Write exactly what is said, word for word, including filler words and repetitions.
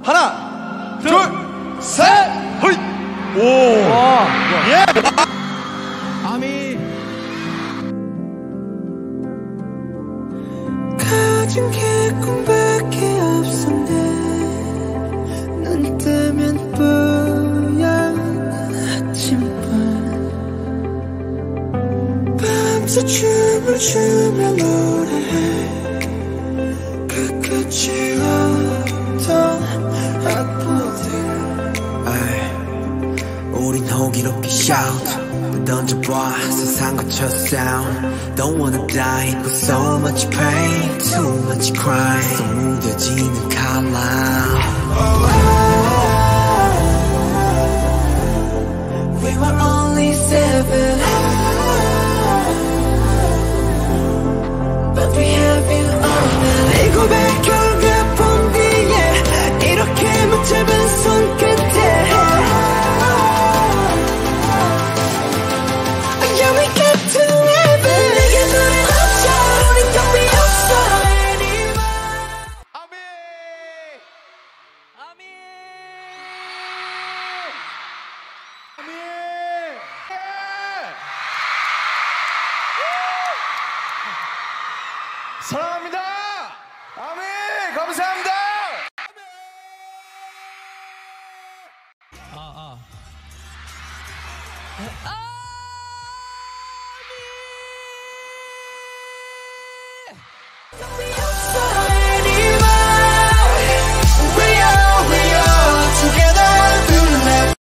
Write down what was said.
하나, 둘, 셋, 허이. 오. 와. 예. 아미. 가진 게 꿈밖에 없었네. 눈 뜨면 뿌연 아침밤. 밤새 춤을 추며 노래해. 끝까지 없던 악보들. 우린 호기롭게 shout 던져봐 세상 거쳐 sound. Don't wanna die with so much pain, too much crime. 또 무뎌지는 칼날. We were only seven, but we have you all now. 이 고백 결과 본 뒤에 이렇게 못 잡은 손끝에 사랑합니다. 아멘. 감사합니다.